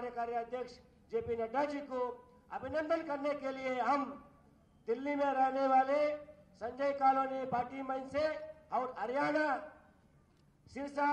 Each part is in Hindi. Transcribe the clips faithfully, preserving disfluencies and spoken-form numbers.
कार्यकारी अध्यक्ष जेपी नड्डा जी को अभिनंदन करने के लिए हम दिल्ली में रहने वाले संजय कॉलोनी पार्टी मंच से और हरियाणा सिरसा,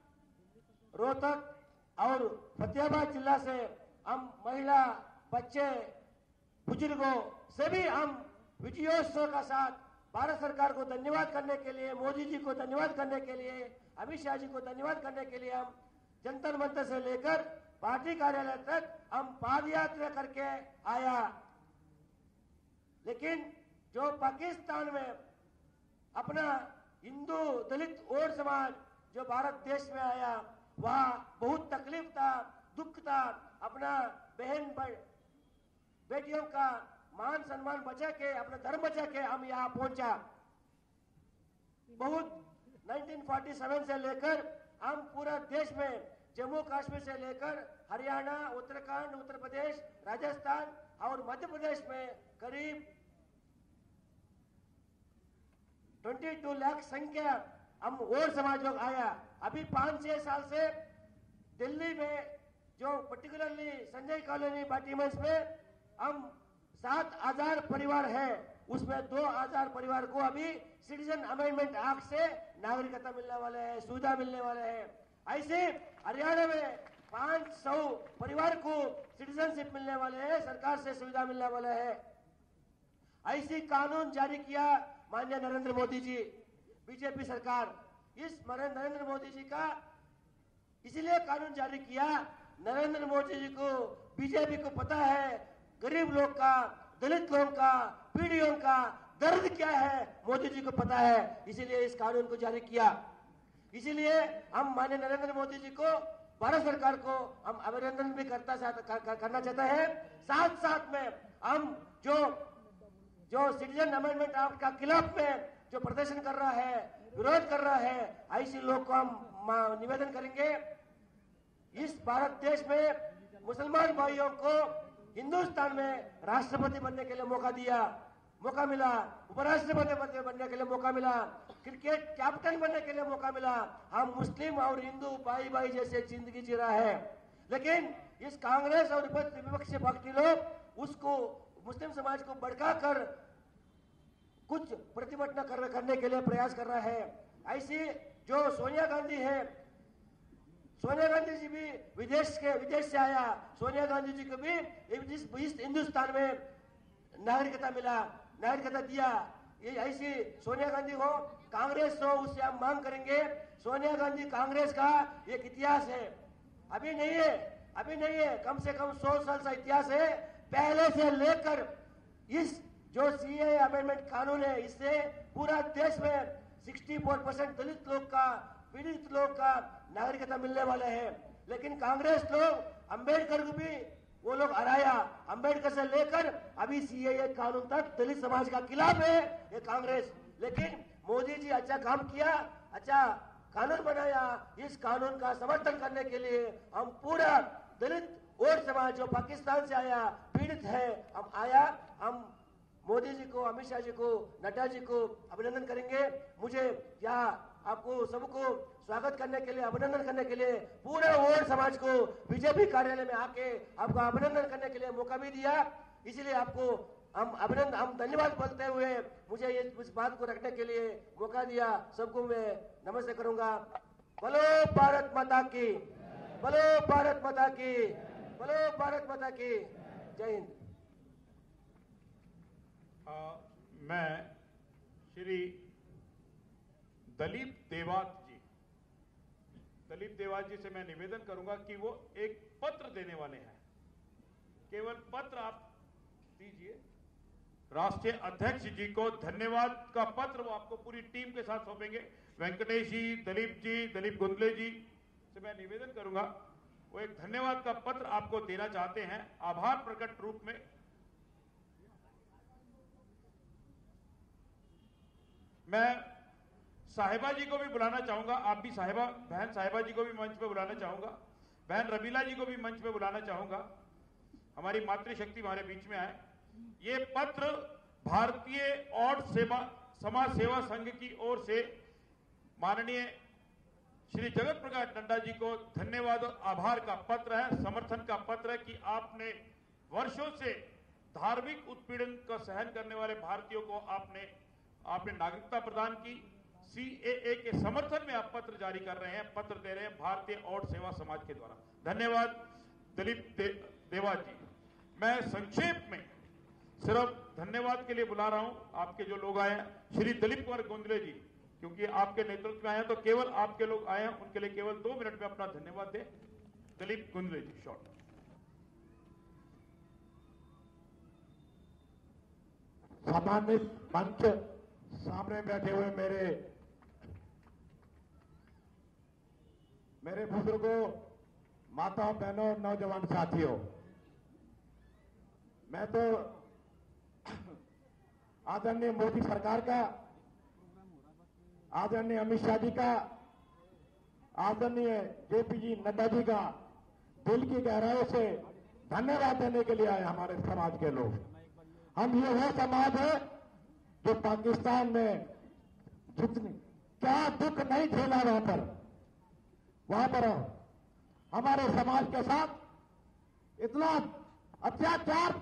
रोहतक और फतेहाबाद जिला से हम महिला, बच्चे, बुजुर्गों सभी हम विजयोत्सव का साथ भारत सरकार को धन्यवाद करने के लिए, मोदी जी को धन्यवाद करने के लिए, अमित शाह जी को धन्यवाद करने के लिए हम जंतर मंतर से लेकर पार्टी कार्यालय तक हम पाद यात्रा करके आया। लेकिन जो पाकिस्तान में अपना हिंदू दलित और समाज जो भारत देश में आया, वहां बहुत तकलीफ था, दुख था। अपना बहन बेटियों का मान सम्मान बचा के, अपना धर्म बचा के हम यहाँ पहुंचा। बहुत उन्नीस सौ सैंतालीस से लेकर हम पूरा देश में जम्मू कश्मीर से लेकर हरियाणा, उत्तराखंड, उत्तर प्रदेश, राजस्थान और मध्य प्रदेश में करीब बाईस लाख संख्या हम और समाज लोग आया। अभी पांच छह साल से दिल्ली में जो पर्टिकुलरली संजय कॉलोनी पार्टी मंच में हम सात हजार परिवार है, उसमें दो हजार परिवार को अभी सिटीजन अमेंडमेंट एक्ट से नागरिकता मिलने वाले है, सुविधा मिलने वाले है। ऐसे हरियाणा में पांच सौ परिवार को सिटीजनशिप मिलने वाले है, सरकार से सुविधा मिलने वाला है। ऐसी कानून जारी किया माननीय नरेंद्र मोदी जी, बीजेपी सरकार। इस नरेंद्र मोदी जी का इसलिए कानून जारी किया, नरेंद्र मोदी जी को, बीजेपी को पता है गरीब लोग का, दलित लोगों का, पीड़ियों का दर्द क्या है, मोदी जी को पता है, इसीलिए इस कानून को जारी किया। इसीलिए हम माननीय नरेंद्र मोदी जी को, भारत सरकार को हम अभिनंदन भी करता कर, करना चाहते हैं। साथ साथ में हम जो जो सिटीजन अमेंडमेंट एक्ट का खिलाफ में जो प्रदर्शन कर रहा है, विरोध कर रहा है, ऐसे लोग को हम निवेदन करेंगे। इस भारत देश में मुसलमान भाइयों को हिंदुस्तान में राष्ट्रपति बनने के लिए मौका दिया, मौका मिला, उपराष्ट्रपति बनने के लिए मौका मिला, क्रिकेट कैप्टन बनने के लिए मौका मिला। हम मुस्लिम और हिंदू भाई भाई जैसे जिंदगी जी रहा है। लेकिन इस कांग्रेस और विपक्षी पार्टी लोग उसको मुस्लिम समाज को भड़काकर कुछ प्रतिभटना कर, करने के लिए प्रयास कर रहा है। ऐसी जो सोनिया गांधी है, सोनिया गांधी जी भी विदेश के विदेश से आया, सोनिया गांधी जी को भी इस हिंदुस्तान में नागरिकता मिला, नागरिकता दिया। ये ऐसी सोनिया गांधी हो, कांग्रेस हो, उससे हम मांग करेंगे। सोनिया गांधी कांग्रेस का एक इतिहास है, अभी नहीं है, अभी नहीं है, कम से कम सौ साल का इतिहास है। पहले से लेकर इस जो सीए अमेंडमेंट कानून है, इससे पूरा देश में चौंसठ परसेंट दलित लोग का, पीड़ित लोग का नागरिकता मिलने वाले हैं। लेकिन कांग्रेस लोग अंबेडकर को भी वो लोग हराया, अंबेडकर से लेकर अभी सीए कानून तक दलित समाज का खिलाफ है ये कांग्रेस। लेकिन मोदी जी अच्छा काम किया, अच्छा कानून बनाया। इस कानून का समर्थन करने के लिए हम पूरा दलित और समाज जो पाकिस्तान से आया, पीड़ित है, हम आया, हम मोदी जी को, अमित शाह जी को, नड्डा जी को अभिनंदन करेंगे। मुझे यहाँ आपको सबको स्वागत करने के लिए, अभिनंदन करने के लिए, पूरे और समाज को बीजेपी कार्यालय में आके आपका अभिनंदन करने के लिए मौका भी दिया। इसलिए आपको हम अभिनंदन, हम धन्यवाद बोलते हुए मुझे ये इस बात को रखने के लिए मौका दिया। सबको मैं नमस्ते करूंगा। बोलो भारत माता की, बोलो भारत माता की, बोलो भारत माता की। जय हिंद। आ, मैं श्री दलीप देवात जी दलीप देवात जी से मैं निवेदन करूंगा कि वो एक पत्र देने वाले हैं। केवल पत्र आप दीजिए। राष्ट्रीय अध्यक्ष जी को धन्यवाद का पत्र वो आपको पूरी टीम के साथ सौंपेंगे। वेंकटेश जी, दलीप जी, दलीप गुंदले जी से मैं निवेदन करूंगा वो एक धन्यवाद का पत्र आपको देना चाहते हैं, आभार प्रकट रूप में। मैं साहिबा जी को भी बुलाना चाहूंगा, आप भी साहिबा, बहन साहिबा जी को भी मंच पे बुलाना चाहूंगा, बहन रबीला जी को भी मंच पे बुलाना चाहूंगा। हमारी मातृशक्ति हमारे बीच में आए। ये पत्र भारतीय और सेवा समाज सेवा संघ की ओर से माननीय श्री जगत प्रकाश नड्डा जी को धन्यवाद और आभार का पत्र है, समर्थन का पत्र है कि आपने वर्षों से धार्मिक उत्पीड़न का सहन करने वाले भारतीयों को आपने आपने नागरिकता प्रदान की। सीएए के समर्थन में आप पत्र जारी कर रहे हैं, पत्र दे रहे हैं भारतीय और सेवा समाज के द्वारा। धन्यवाद दिलीप दे, देवा जी। मैं संक्षेप में सिर्फ धन्यवाद के लिए बुला रहा हूं आपके जो लोग आए हैं, श्री दिलीप कुमार गोंदले जी, क्योंकि आपके नेतृत्व में आए हैं तो केवल आपके लोग आए हैं, उनके लिए केवल दो मिनट में अपना धन्यवाद दें। दिलीप गोंदले जी, शॉर्ट। सम्मानित मंच, सामने बैठे हुए मेरे मेरे बुजुर्गों, माताओं, बहनों, नौजवान साथियों, मैं तो आदरणीय मोदी सरकार का, आदरणीय अमित शाह जी का, आदरणीय जेपी जी नड्डा जी का दिल की गहराई से धन्यवाद देने के लिए आए हमारे समाज के लोग। हम ये वो समाज है जो पाकिस्तान में जितनी क्या दुख नहीं झेला, वहां पर वहां पर हमारे समाज के साथ इतना अत्याचार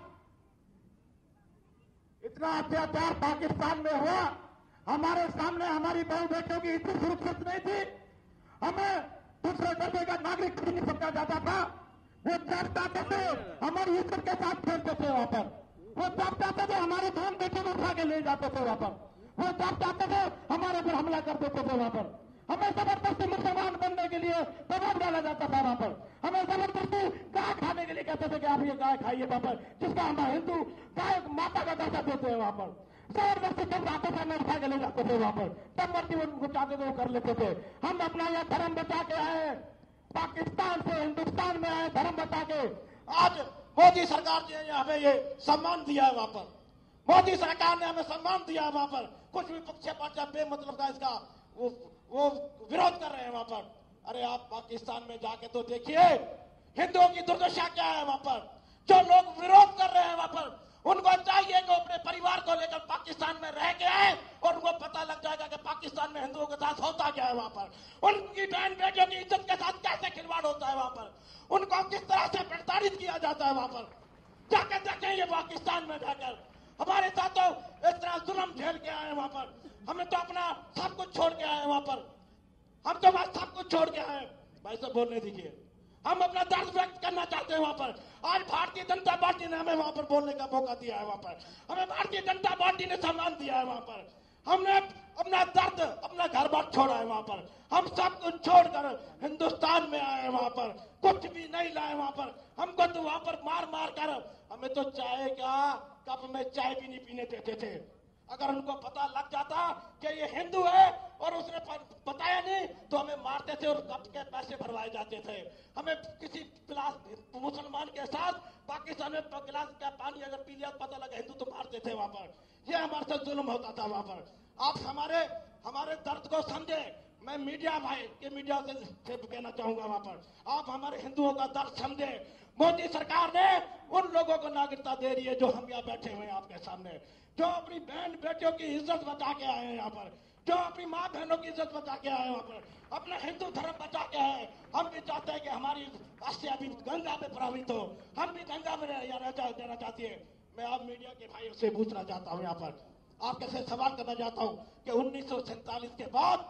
इतना अत्याचार पाकिस्तान में हुआ। हमारे सामने हमारी बहू बेटियों की इतनी सुरक्षित नहीं थी, हमें दूसरे दर्जे का नागरिक नहीं समझा जाता था। वो जब चाहते थे हमारी इज्जत के साथ खेलते थे वहां पर, वो जब चाहते थे हमारे बहन बेटियों को उठा के ले जाते थे वहां पर, वो जब चाहते थे हमारे पर हमला कर देते थे वहां पर। हमें जबरदस्ती मुसलमान बनने के लिए दबाव डाला जाता था वहां पर। हमें जबरदस्ती गाय खाने के लिए कहते थे कि आप ये गाय खाइए वहां पर, जिसका हम हिंदू गाय माता का दर्जा देते हैं वहां पर। जबरदस्ती जब जाते थे हमें उठा के ले जाते थे वहां पर, तब मर्जी उनको चाहते थे वो कर लेते थे। हम अपना यह धर्म बचा के आए, पाकिस्तान से हिंदुस्तान में आए धर्म बचा के। आज मोदी सरकार ने हमें ये सम्मान दिया है वहां पर, मोदी सरकार ने हमें सम्मान दिया है वहां पर। कुछ भी पक्षपात बेमतलब का इसका वो वो विरोध कर रहे हैं वहां पर। अरे आप पाकिस्तान में जाके तो देखिए हिंदुओं की दुर्दशा क्या है वहां पर। जो लोग विरोध कर रहे हैं वहां पर, उनको चाहिए कि अपने परिवार को लेकर पाकिस्तान में रह के आए और उनको पता लग जाएगा कि पाकिस्तान में हिंदुओं के साथ होता क्या है वहां पर, उनकी बहन बेटियों की इज्जत के साथ कैसे खिलवाड़ होता है वहां पर, उनको किस तरह से प्रताड़ित किया जाता है वहां पर। जाके देखें ये पाकिस्तान में जाकर। हमारे साथ तो इस तरह जुल्म झेल के आए वहां पर, हमें तो अपना सब कुछ छोड़ के आए वहां पर, हम तो बस सब कुछ छोड़ के आए। भाई साहब बोलने दीजिए, हम अपना दर्द व्यक्त करना चाहते हैं वहां पर। आज भारतीय जनता पार्टी ने हमें वहां पर बोलने का मौका दिया है, वहां पर हमें भारतीय जनता पार्टी ने सम्मान दिया है वहां पर। हमने अपना दर्द, अपना घर बार छोड़ा है वहां पर। हम सब कुछ छोड़कर हिंदुस्तान में आए हैं वहां पर, कुछ भी नहीं लाए वहां पर। हमको तो वहां पर मार मार कर हमें तो चाय का कप में चाय भी नहीं पीने देते थे। अगर उनको पता लग जाता कि ये हिंदू है और उसने बताया नहीं तो हमें मारते थे और कप के पैसे भरवाए जाते थे। हमें किसी गिलास मुसलमान के साथ पाकिस्तान में गिलास का पानी अगर पी लिया पता लगा हिंदू तो मारते थे वहां पर। यह हमारे साथ जुल्म होता था वहां पर। आप हमारे हमारे दर्द को समझे। मैं मीडिया भाई के मीडिया से, से कहना चाहूंगा वहां पर, आप हमारे हिंदुओं का दर्द समझे। मोदी सरकार ने उन लोगों को नागरिकता दे रही है जो हम यहाँ बैठे हुए हैं आपके सामने, जो अपनी बहन बेटियों की इज्जत बचा के आए हैं यहाँ पर, जो अपनी माँ बहनों की इज्जत बचा के आए हैं वहाँ पर, अपना हिंदू धर्म बचा के आए। हम भी चाहते हैं कि हमारी आस्था भी गंगा में प्रभावित हो, हम भी गंगा में रहना चाहती है। मैं आप मीडिया के भाइयों से पूछना चाहता हूँ, यहाँ पर आपके से सवाल करना चाहता हूँ कि उन्नीस सौ सैंतालीस के बाद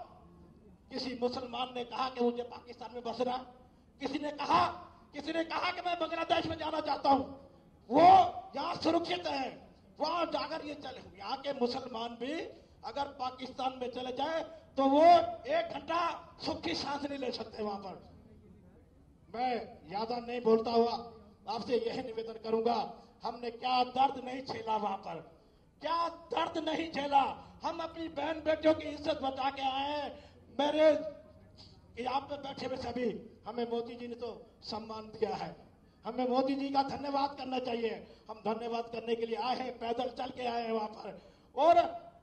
किसी मुसलमान ने कहा कि मुझे पाकिस्तान में बसना, किसी ने कहा किसी ने कहा कि मैं बांग्लादेश में जाना चाहता हूँ, वो यहाँ सुरक्षित है, वहां जाकर ये चले। यहाँ के मुसलमान भी अगर पाकिस्तान में चले जाए तो वो एक घंटा सुख की सांस नहीं ले सकते वहां पर। मैं ज्यादा नहीं बोलता हुआ आपसे यही निवेदन करूंगा, हमने क्या दर्द नहीं झेला वहां पर, क्या दर्द नहीं झेला। हम अपनी बहन बेटियों की इज्जत बचा के आए हैं। मेरे यहाँ पे बैठे हुए सभी, हमें मोदी जी ने तो सम्मान दिया है, हमें मोदी जी का धन्यवाद करना चाहिए। हम धन्यवाद करने के लिए आए हैं, पैदल चल के आए हैं वहां पर। और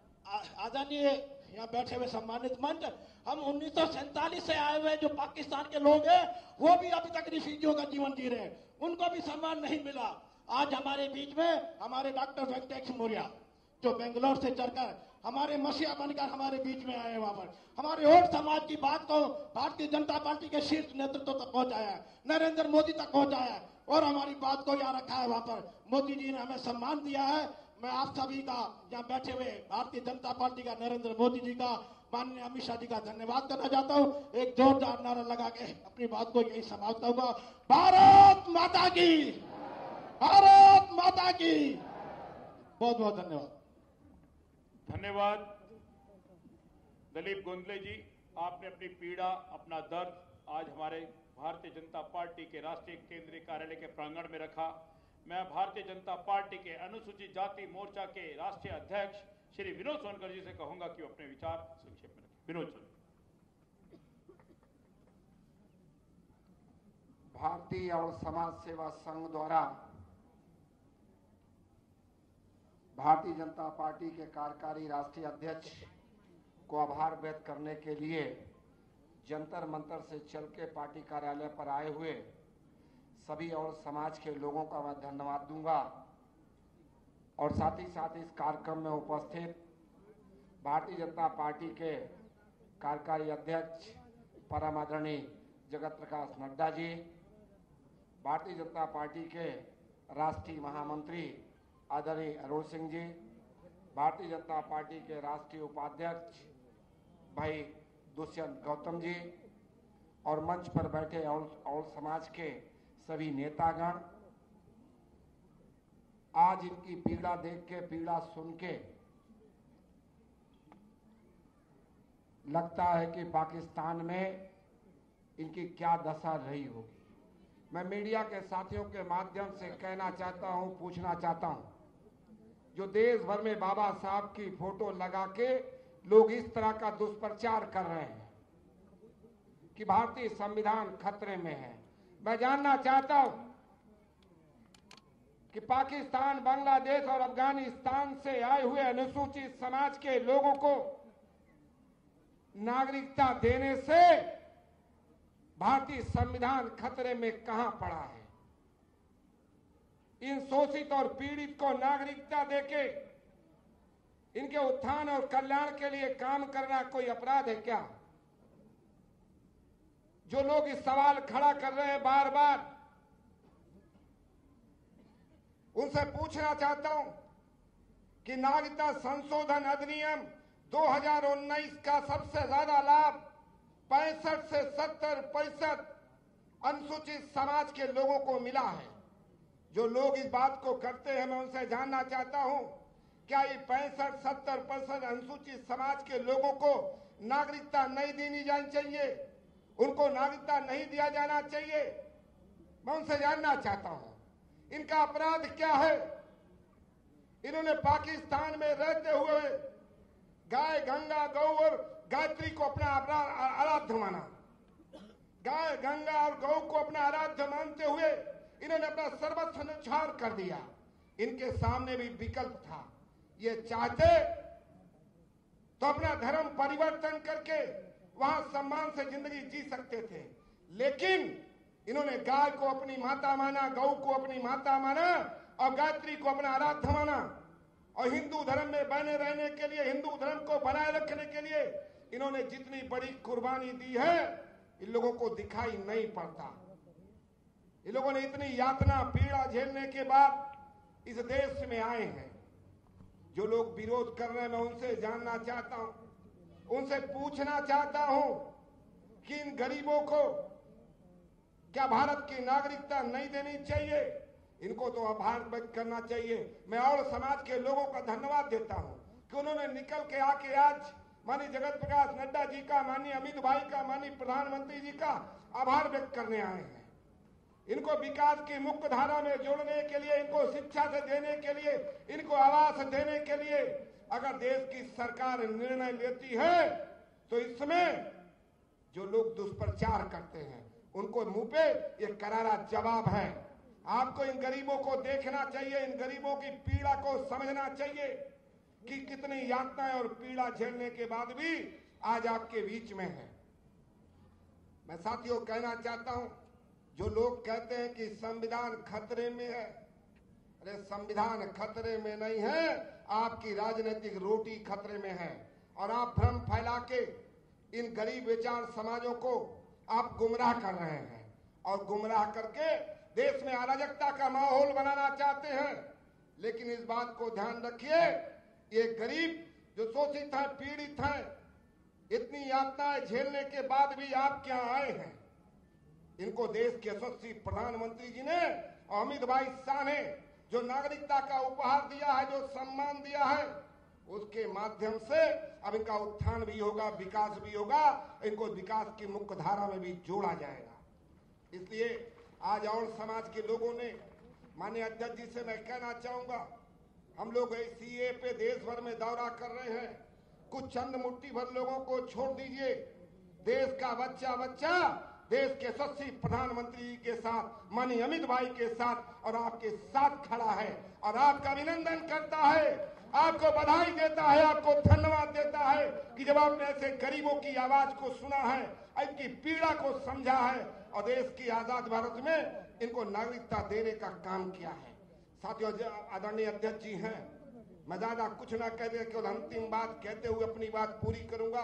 आदरणीय यहाँ बैठे हुए सम्मानित मंच, हम उन्नीस सौ सैंतालीस से आए हुए जो पाकिस्तान के लोग हैं वो भी अभी तक रिफ्यूजियों का जीवन जी रहे हैं, उनको भी सम्मान नहीं मिला। आज हमारे बीच में हमारे डॉक्टर वेंकटेश मौर्य जो बेंगलोर से चढ़कर हमारे मसीहा बनकर हमारे बीच में आए। वहां पर हमारे और समाज की बात को भारतीय जनता पार्टी के शीर्ष नेतृत्व तक पहुंचाया है, नरेंद्र मोदी तक पहुंचाया है और हमारी बात को यहाँ रखा है। वहां पर मोदी जी ने हमें सम्मान दिया है। मैं आप सभी का यहाँ बैठे हुए भारतीय जनता पार्टी का, नरेंद्र मोदी जी का, माननीय अमित शाह जी का धन्यवाद करना चाहता हूँ। एक जोरदार नारा लगा के अपनी बात को यही समाप्त करूंगा। भारत माता की, भारत माता की। बहुत बहुत धन्यवाद। धन्यवाद दलीप गोंदले जी, आपने अपनी पीड़ा, अपना दर्द आज हमारे भारतीय जनता पार्टी के राष्ट्रीय केंद्रीय कार्यालय के प्रांगण में रखा। मैं भारतीय जनता पार्टी के अनुसूचित जाति मोर्चा के राष्ट्रीय अध्यक्ष श्री विनोद सोनकर जी से कहूंगा कि वो अपने विचार संक्षेप में रखें। विनोद जी। भारतीय और समाज सेवा संघ द्वारा भारतीय जनता पार्टी के कार्यकारी राष्ट्रीय अध्यक्ष को आभार व्यक्त करने के लिए जंतर मंतर से चल के पार्टी कार्यालय पर आए हुए सभी और समाज के लोगों का मैं धन्यवाद दूंगा और साथ ही साथ इस कार्यक्रम में उपस्थित भारतीय जनता पार्टी के कार्यकारी अध्यक्ष परम आदरणीय जगत प्रकाश नड्डा जी, भारतीय जनता पार्टी के राष्ट्रीय महामंत्री आदरणीय अरुण सिंह जी, भारतीय जनता पार्टी के राष्ट्रीय उपाध्यक्ष भाई दुष्यंत गौतम जी और मंच पर बैठे और, और समाज के सभी नेतागण। आज इनकी पीड़ा देख के, पीड़ा सुन के लगता है कि पाकिस्तान में इनकी क्या दशा रही होगी। मैं मीडिया के साथियों के माध्यम से कहना चाहता हूं, पूछना चाहता हूं, जो देश भर में बाबा साहब की फोटो लगा के लोग इस तरह का दुष्प्रचार कर रहे हैं कि भारतीय संविधान खतरे में है, मैं जानना चाहता हूं कि पाकिस्तान, बांग्लादेश और अफगानिस्तान से आए हुए अनुसूचित समाज के लोगों को नागरिकता देने से भारतीय संविधान खतरे में कहां पड़ा है। इन शोषित और पीड़ित को नागरिकता देके इनके उत्थान और कल्याण के लिए काम करना कोई अपराध है क्या? जो लोग इस सवाल खड़ा कर रहे हैं बार बार, उनसे पूछना चाहता हूं कि नागरिकता संशोधन अधिनियम दो हज़ार उन्नीस का सबसे ज्यादा लाभ पैंसठ से सत्तर प्रतिशत अनुसूचित समाज के लोगों को मिला है। जो लोग इस बात को करते हैं, मैं उनसे जानना चाहता हूं, क्या ये पैंसठ सत्तर प्रतिशत अनुसूचित समाज के लोगों को नागरिकता नहीं देनी जानी चाहिए? उनको नागरिकता नहीं दिया जाना चाहिए? मैं उनसे जानना चाहता हूं इनका अपराध क्या है। इन्होंने पाकिस्तान में रहते हुए गाय, गंगा, गौ और गायत्री को अपना आराध्य माना। गाय, गंगा और गौ को अपना आराध्य मानते हुए इन्होंने अपना सर्वस्व न्यौछावर कर दिया। इनके सामने भी विकल्प था, ये चाहते तो अपना धर्म परिवर्तन करके वहां सम्मान से जिंदगी जी सकते थे, लेकिन इन्होंने गाय को अपनी माता माना, गौ को अपनी माता माना और गायत्री को अपना आराध्य माना। और हिंदू धर्म में बने रहने के लिए, हिंदू धर्म को बनाए रखने के लिए इन्होंने जितनी बड़ी कुर्बानी दी है, इन लोगों को दिखाई नहीं पड़ता। इन लोगों ने इतनी यातना, पीड़ा झेलने के बाद इस देश में आए हैं। जो लोग विरोध कर रहे हैं, मैं उनसे जानना चाहता हूं, उनसे पूछना चाहता हूं कि इन गरीबों को क्या भारत की नागरिकता नहीं देनी चाहिए? इनको तो आभार व्यक्त करना चाहिए। मैं और समाज के लोगों का धन्यवाद देता हूं कि उन्होंने निकल के आके आज माननीय जगत प्रकाश नड्डा जी का, माननीय अमित भाई का, माननीय प्रधानमंत्री जी का आभार व्यक्त करने आए हैं। इनको विकास की मुख्य धारा में जोड़ने के लिए, इनको शिक्षा से देने के लिए, इनको आवास देने के लिए अगर देश की सरकार निर्णय लेती है तो इसमें जो लोग दुष्प्रचार करते हैं उनको मुंह पे ये करारा जवाब है। आपको इन गरीबों को देखना चाहिए, इन गरीबों की पीड़ा को समझना चाहिए कि कितनी यातनाएं और पीड़ा झेलने के बाद भी आज आपके बीच में है। मैं साथियों कहना चाहता हूं, जो लोग कहते हैं कि संविधान खतरे में है, अरे संविधान खतरे में नहीं है, आपकी राजनीतिक रोटी खतरे में है और आप भ्रम फैला के इन गरीब विचार समाजों को आप गुमराह कर रहे हैं और गुमराह करके देश में अराजकता का माहौल बनाना चाहते हैं। लेकिन इस बात को ध्यान रखिए, ये गरीब जो शोषित हैं, पीड़ित हैं, इतनी यातनाएं झेलने के बाद भी आप क्या आए हैं। इनको देश के यशस्वी प्रधानमंत्री जी ने और अमित भाई शाह ने जो नागरिकता का उपहार दिया है, जो सम्मान दिया है, उसके माध्यम से अब इनका उत्थान भी होगा, विकास भी होगा, इनको विकास की मुख्य धारा में भी जोड़ा जाएगा। इसलिए आज और समाज के लोगों ने, माननीय अध्यक्ष जी से मैं कहना चाहूंगा, हम लोग सीए पे देश भर में दौरा कर रहे हैं, कुछ चंद मुट्ठी भर लोगों को छोड़ दीजिए। देश का बच्चा बच्चा देश के यशस्वी प्रधानमंत्री के साथ, माननीय अमित भाई के साथ और आपके साथ खड़ा है और आपका अभिनंदन करता है, आपको बधाई देता है, आपको धन्यवाद देता है कि जब आपने ऐसे गरीबों की आवाज को सुना है, इनकी पीड़ा को समझा है और देश की आजाद भारत में इनको नागरिकता देने का काम किया है। साथियों, आदरणीय अध्यक्ष जी हैं, मैं ज्यादा कुछ ना कह दे, केवल अंतिम बात कहते हुए अपनी बात पूरी करूंगा।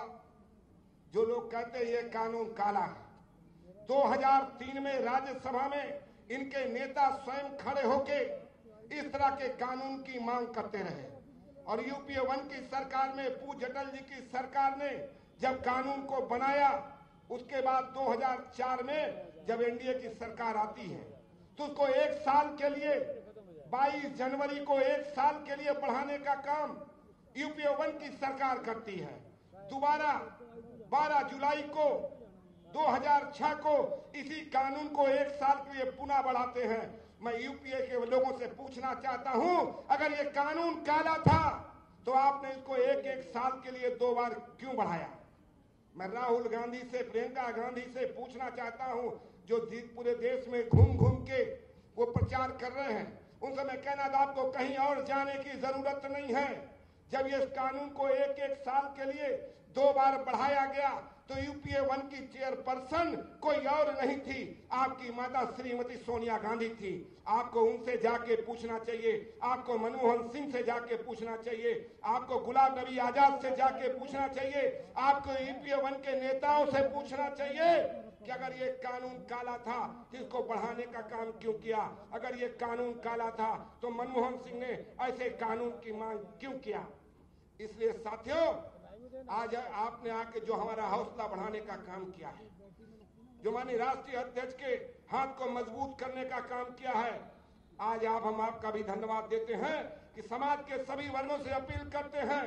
जो लोग कहते हैं ये कानून काला है, दो हज़ार तीन में राज्यसभा में इनके नेता स्वयं खड़े होके इस तरह के कानून की मांग करते रहे और यूपीए वन की सरकार में, पूज्य अटल जी की सरकार ने जब कानून को बनाया, उसके बाद दो हज़ार चार में जब एनडीए की सरकार आती है तो उसको एक साल के लिए, बाईस जनवरी को एक साल के लिए बढ़ाने का काम यूपीए वन की सरकार करती है। दोबारा बारह जुलाई को दो हज़ार छह को इसी कानून को एक साल के लिए पुनः बढ़ाते हैं। मैं यूपीए के लोगों से पूछना चाहता हूं, अगर ये कानून काला था तो आपने इसको एक एक साल के लिए दो बार क्यों बढ़ाया? मैं राहुल गांधी से, प्रियंका गांधी से पूछना चाहता हूं, जो पूरे देश में घूम घूम के वो प्रचार कर रहे हैं, उनसे मैं कहना था आपको कहीं और जाने की जरूरत नहीं है। जब ये कानून को एक एक साल के लिए दो बार बढ़ाया गया तो यूपीए वन की चेयरपर्सन कोई और नहीं थी, आपकी माता श्रीमती सोनिया गांधी थी। आपको उनसे जाके पूछना चाहिए, आपको मनमोहन सिंह से जाके पूछना चाहिए, आपको गुलाम नबी आजाद से जाके पूछना चाहिए, आपको यूपीए वन के नेताओं से पूछना चाहिए कि अगर ये कानून काला था तो इसको बढ़ाने का काम क्यों किया? अगर ये कानून काला था तो मनमोहन सिंह ने ऐसे कानून की मांग क्यों किया? इसलिए साथियों, आज आपने आके जो हमारा हौसला बढ़ाने का काम किया है, जो माननीय राष्ट्रीय अध्यक्ष के हाथ को मजबूत करने का काम किया है, आज आप हम आपका भी धन्यवाद देते हैं कि समाज के सभी वर्गों से अपील करते हैं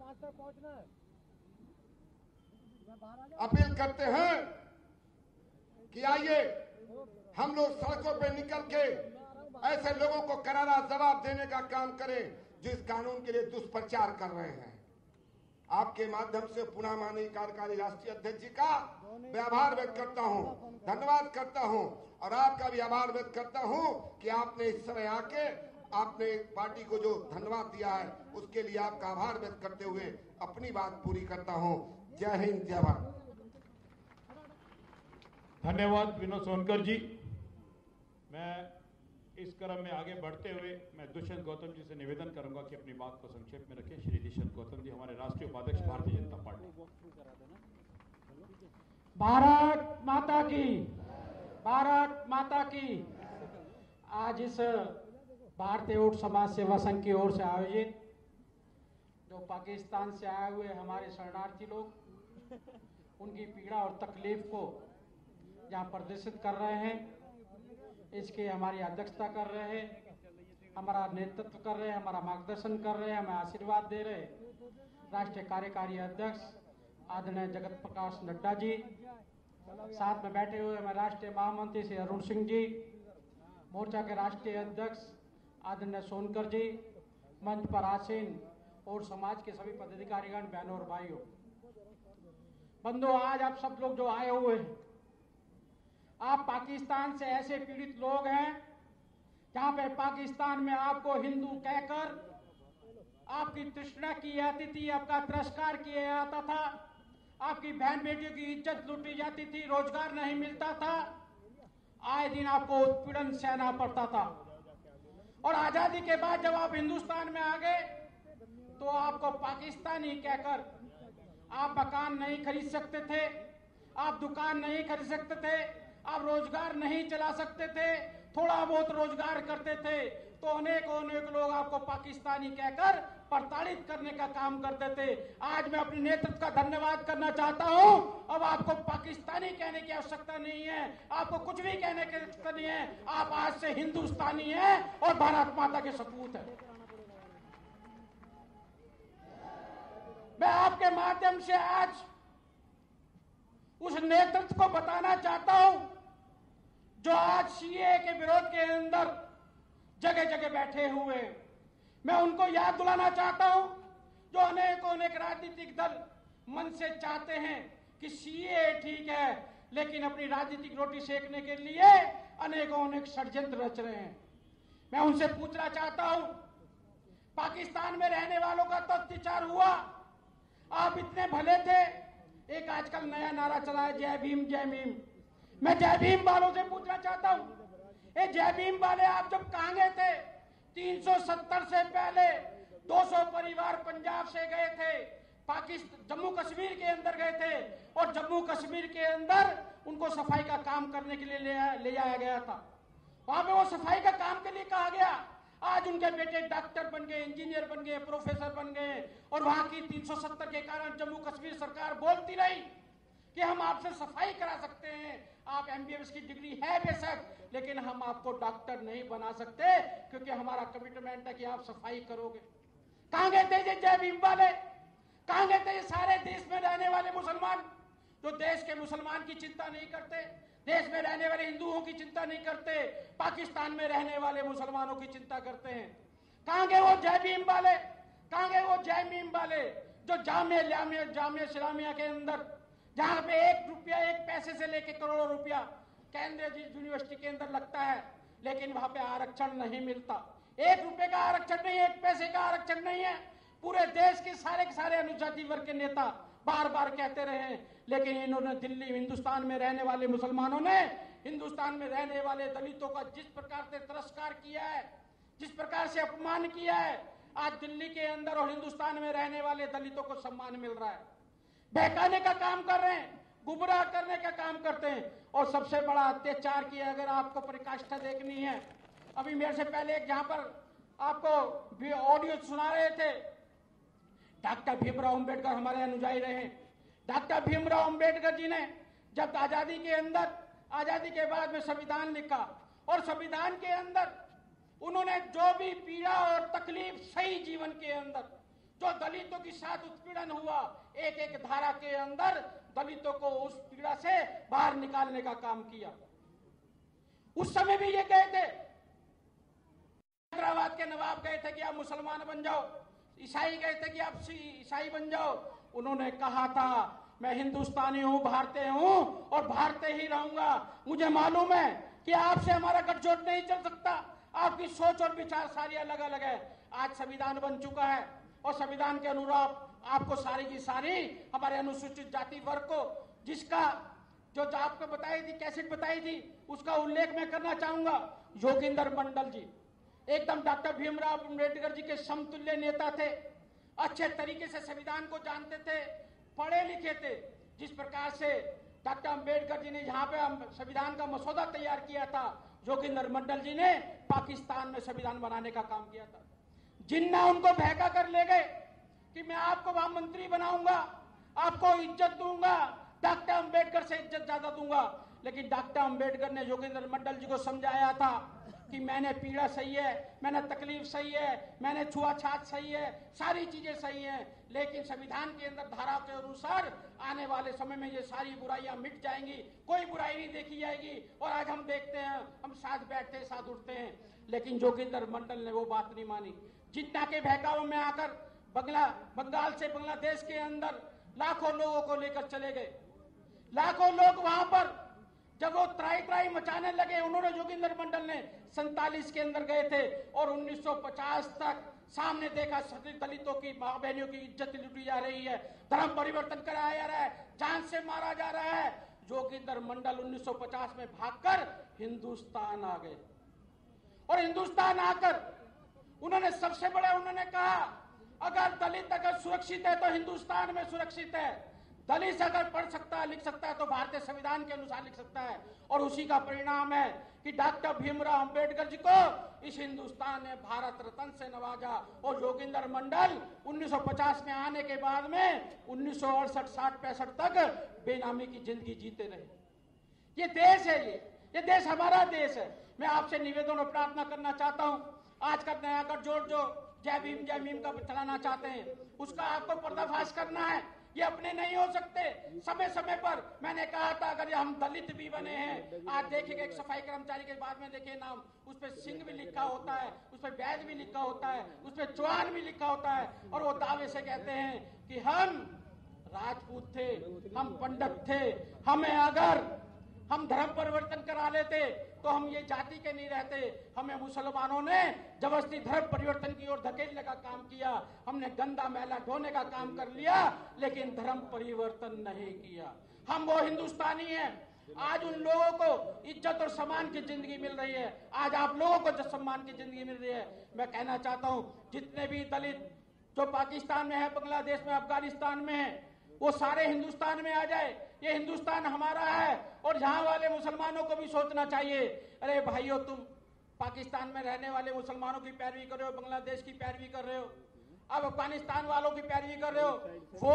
अपील करते हैं कि आइए हम लोग सड़कों पे निकल के ऐसे लोगों को करारा जवाब देने का काम करें जो इस कानून के लिए दुष्प्रचार कर रहे हैं। आपके माध्यम से पुनः माननीय कार्यकारी राष्ट्रीय अध्यक्ष जी का मैं आभार व्यक्त करता हूं, धन्यवाद करता हूं और आपका भी आभार व्यक्त करता हूं कि आपने इस समय आके आपने पार्टी को जो धन्यवाद दिया है उसके लिए आपका आभार व्यक्त करते हुए अपनी बात पूरी करता हूं। जय हिंद, जय भारत। धन्यवाद विनोद सोनकर जी। मैं इस क्रम में आगे बढ़ते हुए मैं दुष्यंत गौतम जी से निवेदन करूंगा कि अपनी बात को संक्षेप में रखें। श्री दुष्यंत गौतम जी हमारे राष्ट्रीय उपाध्यक्ष भारतीय जनता पार्टी। भारत माता की, भारत माता की। आज इस भारतीय ऊंट समाज सेवा संघ की ओर से आयोजित जो पाकिस्तान से आए हुए हमारे शरणार्थी लोग, उनकी पीड़ा और तकलीफ को यहाँ प्रदर्शित कर रहे हैं, इसके हमारी अध्यक्षता कर रहे हैं, हमारा नेतृत्व कर रहे हैं, हमारा मार्गदर्शन कर रहे हैं, हमें आशीर्वाद दे रहे हैं राष्ट्रीय कार्यकारी अध्यक्ष आदरणीय जगत प्रकाश नड्डा जी। साथ में बैठे हुए हमारे राष्ट्रीय महामंत्री श्री अरुण सिंह जी, मोर्चा के राष्ट्रीय अध्यक्ष आदरणीय सोनकर जी, मंच पर आसीन और समाज के सभी पदाधिकारीगण, बहनों और भाइयों, बंधुओं, आज आप सब लोग जो आए हुए हैं, आप पाकिस्तान से ऐसे पीड़ित लोग हैं जहां पे पाकिस्तान में आपको हिंदू कहकर आपकी तृष्णा की जाती थी, आपका तिरस्कार किया जाता था, आपकी बहन बेटियों की इज्जत लूटी जाती थी, रोजगार नहीं मिलता था, आए दिन आपको उत्पीड़न सहना पड़ता था। और आजादी के बाद जब आप हिंदुस्तान में आ गए तो आपको पाकिस्तानी कहकर आप मकान नहीं खरीद सकते थे, आप दुकान नहीं खरीद सकते थे, आप रोजगार नहीं चला सकते थे, थोड़ा बहुत रोजगार करते थे तो अनेक अनेक लोग आपको पाकिस्तानी कहकर प्रताड़ित करने का काम करते थे। आज मैं अपने नेतृत्व का धन्यवाद करना चाहता हूं। अब आपको पाकिस्तानी कहने की आवश्यकता नहीं है, आपको कुछ भी कहने की आवश्यकता नहीं है। आप आज से हिंदुस्तानी हैं और भारत माता के सपूत हैं। मैं आपके माध्यम से आज उस नेतृत्व को बताना चाहता हूं जो आज सीए के विरोध के अंदर जगह जगह बैठे हुए। मैं उनको याद दिलाना चाहता हूं जो अनेक अनेक राजनीतिक दल मन से चाहते हैं कि सीए ठीक है, लेकिन अपनी राजनीतिक रोटी सेकने के लिए अनेक अनेक षड्यंत्र रच रहे हैं। मैं उनसे पूछना चाहता हूं, पाकिस्तान में रहने वालों का तो अत्याचार हुआ, आप इतने भले थे। एक आजकल नया नारा चला है, जय भीम जय भीम। मैं जय भीम वालों से पूछना चाहता हूं, ए जय भीम वाले आप जब कहां गए थे? तीन सौ सत्तर से पहले दो सौ परिवार पंजाब से गए थे, पाकिस्तान जम्मू कश्मीर के अंदर गए थे और जम्मू कश्मीर के अंदर उनको सफाई का काम करने के लिए ले, ले जाया गया था। वहां पे वो सफाई का काम के लिए कहा गया। आज उनके बेटे डॉक्टर बन गए, इंजीनियर बन गए, प्रोफेसर बन गए और वहां की तीन सौ सत्तर के कारण जम्मू कश्मीर सरकार बोलती रही कि हम आपसे सफाई करा सकते हैं, आप एमबीबीएस की डिग्री है बेशक, लेकिन हम आपको डॉक्टर नहीं बना सकते क्योंकि हमारा कमिटमेंट है कि आप सफाई करोगे। कहां गए थे ये जय भीम वाले? कहां गए थे ये सारे देश में रहने वाले मुसलमान जो देश के मुसलमान की चिंता नहीं करते, देश में रहने वाले हिंदुओं की चिंता नहीं करते, पाकिस्तान में रहने वाले मुसलमानों की चिंता करते हैं? कहां गए वो जय भीम वाले? कहां गए वो जय भीम वाले जो जामिया जामिया जामिया इस्लामिया के अंदर जहां पे एक रुपया एक पैसे से लेके करोड़ों रुपया केंद्रीय यूनिवर्सिटी के अंदर लगता है, लेकिन वहां पे आरक्षण नहीं मिलता। एक रुपए का आरक्षण नहीं है, एक पैसे का आरक्षण नहीं है। पूरे देश के सारे के सारे अनुसूचित वर्ग के नेता बार बार कहते रहे, लेकिन इन्होंने दिल्ली हिंदुस्तान में रहने वाले मुसलमानों ने हिंदुस्तान में रहने वाले दलितों का जिस प्रकार से तिरस्कार किया है, जिस प्रकार से अपमान किया है, आज दिल्ली के अंदर और हिंदुस्तान में रहने वाले दलितों को सम्मान मिल रहा है। बहकाने का काम कर रहे हैं, गुमराह करने का काम करते हैं। और सबसे बड़ा अत्याचार किया, अगर आपको परिकाष्ठा देखनी है, अभी मेरे से पहले एक जहां पर आपको ऑडियो सुना रहे थे, डॉक्टर भीमराव अंबेडकर हमारे अनुयायी रहे। डॉक्टर भीमराव अंबेडकर जी ने जब आजादी के अंदर आजादी के बाद में संविधान लिखा और संविधान के अंदर उन्होंने जो भी पीड़ा और तकलीफ सही जीवन के अंदर जो दलितों के साथ उत्पीड़न हुआ, एक एक धारा के अंदर दलितों को उस पीड़ा से बाहर निकालने का काम किया। उस समय भी ये गए थे, हैदराबाद के नवाब गए थे कि आप मुसलमान बन जाओ, ईसाई गए थे कि आप ईसाई बन जाओ। उन्होंने कहा था मैं हिंदुस्तानी हूं, भारतीय हूं और भारतीय ही रहूंगा। मुझे मालूम है कि आपसे हमारा गठजोड़ नहीं चल सकता, आपकी सोच और विचार सारी अलग अलग है। आज संविधान बन चुका है और संविधान के अनुरूप आपको सारी की सारी हमारे अनुसूचित जाति वर्ग को जिसका जो आपको बताई थी, कैसेट बताई थी, उसका उल्लेख मैं करना चाहूंगा। योगेंद्र मंडल जी एकदम डॉक्टर भीमराव अंबेडकर जी के समतुल्य नेता थे, अच्छे तरीके से संविधान को जानते थे, पढ़े लिखे थे। जिस प्रकार से डॉक्टर अंबेडकर जी ने यहाँ पे संविधान का मसौदा तैयार किया था, योगेंद्र मंडल जी ने पाकिस्तान में संविधान बनाने का काम किया था। जिन्ना उनको बहका कर ले गए कि मैं आपको वहां मंत्री बनाऊंगा, आपको इज्जत दूंगा, डॉक्टर अंबेडकर से इज्जत ज्यादा दूंगा। लेकिन डॉक्टर अंबेडकर ने योगेंद्र मंडल जी को समझाया था कि मैंने पीड़ा सही है, मैंने तकलीफ सही है, मैंने छुआछात सही है, सारी चीजें सही हैं, लेकिन संविधान के अंदर धारा के अनुसार आने वाले समय में ये सारी बुराइयां मिट जाएंगी, कोई बुराई नहीं देखी जाएगी। और आज हम देखते हैं, हम साथ बैठते हैं, साथ उठते हैं, लेकिन योगेंद्र मंडल ने वो बात नहीं मानी। जितना के बहकावे में आकर बंगला बंगाल से बांग्लादेश के अंदर लाखों लोगों को लेकर चले गए। लाखों लोग वहां पर जब वो त्राई त्राई मचाने लगे, उन्होंने योगेंद्र मंडल ने सैतालीस के अंदर गए थे और उन्नीस सौ पचास तक सामने देखा सभी दलितों की मां बहनों की इज्जत लूटी जा रही है, धर्म परिवर्तन कराया जा रहा है, जान से मारा जा रहा है। योगेंद्र मंडल उन्नीस सौ पचास में भागकर हिंदुस्तान आ गए और हिंदुस्तान आकर उन्होंने सबसे बड़ा उन्होंने कहा अगर दलित अगर सुरक्षित है तो हिंदुस्तान में सुरक्षित है। दलित अगर पढ़ सकता है, लिख सकता है तो भारतीय संविधान के अनुसार लिख सकता है। और उसी का परिणाम है कि डॉक्टर भीमराव अंबेडकर जी को इस हिंदुस्तान ने भारत रत्न से नवाजा। और योगिंदर मंडल उन्नीस सौ पचास में आने के बाद में उन्नीस सौ अड़सठ साठ पैंसठ तक बेनामी की जिंदगी जीते रहे। ये देश है, ये ये देश हमारा देश है। मैं आपसे निवेदन और प्रार्थना करना चाहता हूँ, आज का नया गठजोड़ जो जय भीम जय भीम का चलाना चाहते हैं, उसका आपको पर्दाफाश करना है। ये अपने नहीं हो सकते। समय समय पर मैंने कहा था अगर हम दलित भी बने हैं, आज देखिए एक सफाई कर्मचारी के बाद में देखिए नाम, उस पर सिंह भी लिखा होता है, उस पर बैज भी लिखा होता है, उस पर चौहान भी लिखा होता है, और वो दावे से कहते हैं कि हम राजपूत थे, हम पंडित थे, हमें अगर हम धर्म परिवर्तन करा लेते तो हम ये जाति के नहीं रहते। हमें मुसलमानों ने जबरदस्ती धर्म परिवर्तन की ओर धकेलने का काम किया, हमने गंदा मैला ढोने का काम कर लिया, लेकिन धर्म परिवर्तन नहीं किया। हम वो हिंदुस्तानी हैं। आज उन लोगों को इज्जत और सम्मान की जिंदगी मिल रही है, आज आप लोगों को जो सम्मान की जिंदगी मिल रही है। मैं कहना चाहता हूँ जितने भी दलित जो पाकिस्तान में है, बांग्लादेश में, अफगानिस्तान में है, वो सारे हिंदुस्तान में आ जाए। ये हिंदुस्तान हमारा है। और यहाँ वाले मुसलमानों को भी सोचना चाहिए, अरे भाइयों तुम पाकिस्तान में रहने वाले मुसलमानों की पैरवी कर रहे हो, बांग्लादेश की पैरवी कर रहे हो, अब अफगानिस्तान वालों की पैरवी कर रहे हो। वो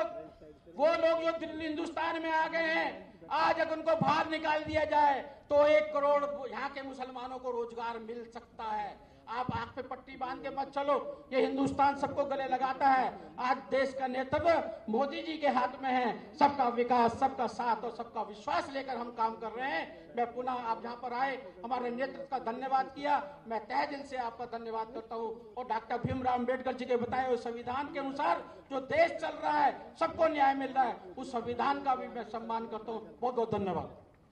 लोग वो लोग जो दिल्ली हिंदुस्तान में आ गए हैं, आज अगर उनको बाहर निकाल दिया जाए तो एक करोड़ यहाँ के मुसलमानों को रोजगार मिल सकता है। आप आंख पे पट्टी बांध के मत चलो, ये हिंदुस्तान सबको गले लगाता है। आज देश का नेतृत्व मोदी जी के हाथ में है। सबका विकास, सबका साथ और सबका विश्वास लेकर हम काम कर रहे हैं। मैं पुनः आप जहाँ पर आए हमारे नेतृत्व का धन्यवाद किया, मैं तहे दिल से आपका धन्यवाद करता हूँ। और डॉक्टर भीमराव अम्बेडकर जी के बताए हुए संविधान के अनुसार जो देश चल रहा है, सबको न्याय मिल रहा है, उस संविधान का भी मैं सम्मान करता हूँ। बहुत बहुत धन्यवाद।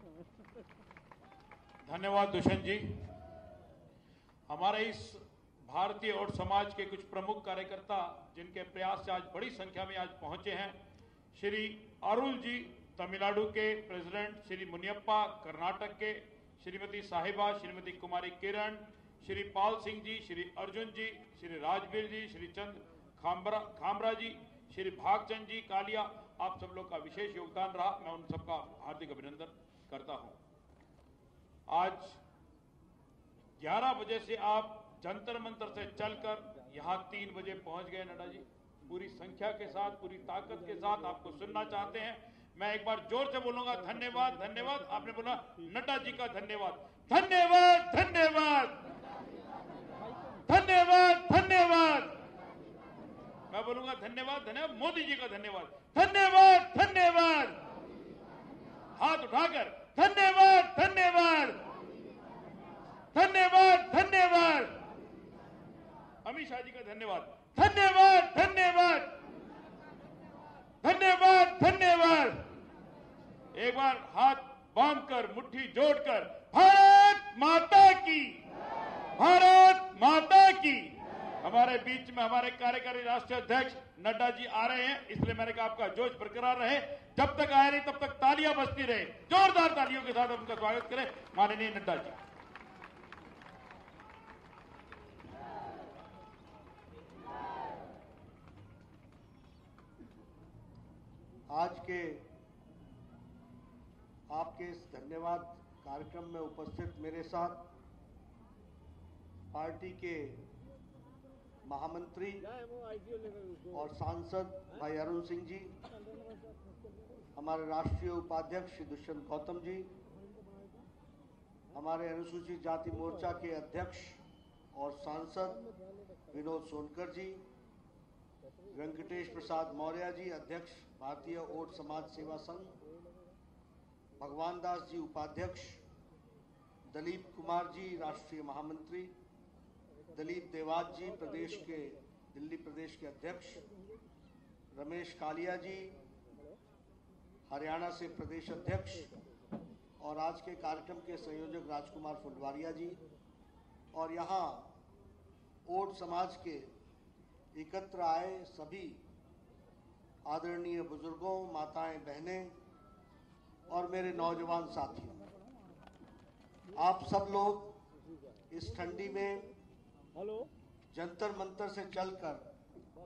धन्यवाद दुष्यंत जी। हमारे इस भारतीय और समाज के कुछ प्रमुख कार्यकर्ता जिनके प्रयास से आज बड़ी संख्या में आज पहुंचे हैं, श्री अरुल जी तमिलनाडु के प्रेसिडेंट, श्री मुनियप्पा कर्नाटक के, श्रीमती साहिबा, श्रीमती कुमारी किरण, श्री पाल सिंह जी, श्री अर्जुन जी, श्री राजवीर जी, श्री चंद खामरा खामरा जी, श्री भागचंद जी कालिया, आप सब लोग का विशेष योगदान रहा। मैं उन सबका हार्दिक अभिनंदन करता हूं। आज ग्यारह बजे से आप जंतर मंतर से चलकर यहां तीन बजे पहुंच गए। नड्डा जी पूरी संख्या के साथ, पूरी ताकत के साथ आपको सुनना चाहते हैं। मैं एक बार जोर से बोलूंगा, धन्यवाद धन्यवाद। आपने बोला नड्डा जी का धन्यवाद, धन्यवाद धन्यवाद धन्यवाद धन्यवाद। मैं बोलूंगा धन्यवाद धन्यवाद, मोदी जी का धन्यवाद, धन्यवाद धन्यवाद। हाथ उठाकर धन्यवाद धन्यवाद धन्यवाद धन्यवाद। अमित शाह जी का धन्यवाद, धन्यवाद धन्यवाद धन्यवाद धन्यवाद। एक बार हाथ बांधकर, मुट्ठी जोड़कर, भारत माता की, भारत माता की। हमारे बीच में हमारे कार्यकारी राष्ट्रीय अध्यक्ष नड्डा जी आ रहे हैं, इसलिए मैंने कहा आपका जोश बरकरार रहे। जब तक आए नहीं तब तक तालियां बजती रहे। जोरदार तालियों के साथ उनका स्वागत करें माननीय नड्डा जी। आज के आपके इस धन्यवाद कार्यक्रम में उपस्थित मेरे साथ पार्टी के महामंत्री और सांसद भाई अरुण सिंह जी, हमारे राष्ट्रीय उपाध्यक्ष श्री दुष्यंत गौतम जी, हमारे अनुसूचित जाति मोर्चा के अध्यक्ष और सांसद विनोद सोनकर जी, वेंकटेश प्रसाद मौर्य जी, अध्यक्ष भारतीय ओट समाज सेवा संघ, भगवान दास जी उपाध्यक्ष, दलीप कुमार जी राष्ट्रीय महामंत्री, दलीप देवाज जी प्रदेश के दिल्ली प्रदेश के अध्यक्ष, रमेश कालिया जी हरियाणा से प्रदेश अध्यक्ष, और आज के कार्यक्रम के संयोजक राजकुमार फुलवारिया जी, और यहाँ ओट समाज के एकत्र आए सभी आदरणीय बुजुर्गों, माताएं, बहनें और मेरे नौजवान साथियों, आप सब लोग इस ठंडी में जंतर मंतर से चलकर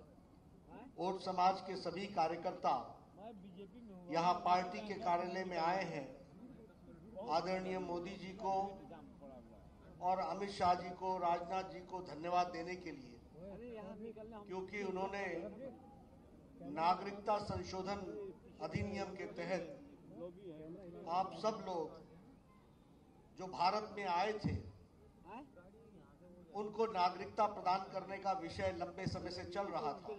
ओट समाज के सभी कार्यकर्ता यहाँ पार्टी के कार्यालय में आए हैं। आदरणीय मोदी जी को और अमित शाह जी को, राजनाथ जी को धन्यवाद देने के लिए, क्योंकि उन्होंने नागरिकता संशोधन अधिनियम के तहत आप सब लोग जो भारत में आए थे उनको नागरिकता प्रदान करने का विषय लंबे समय से चल रहा था।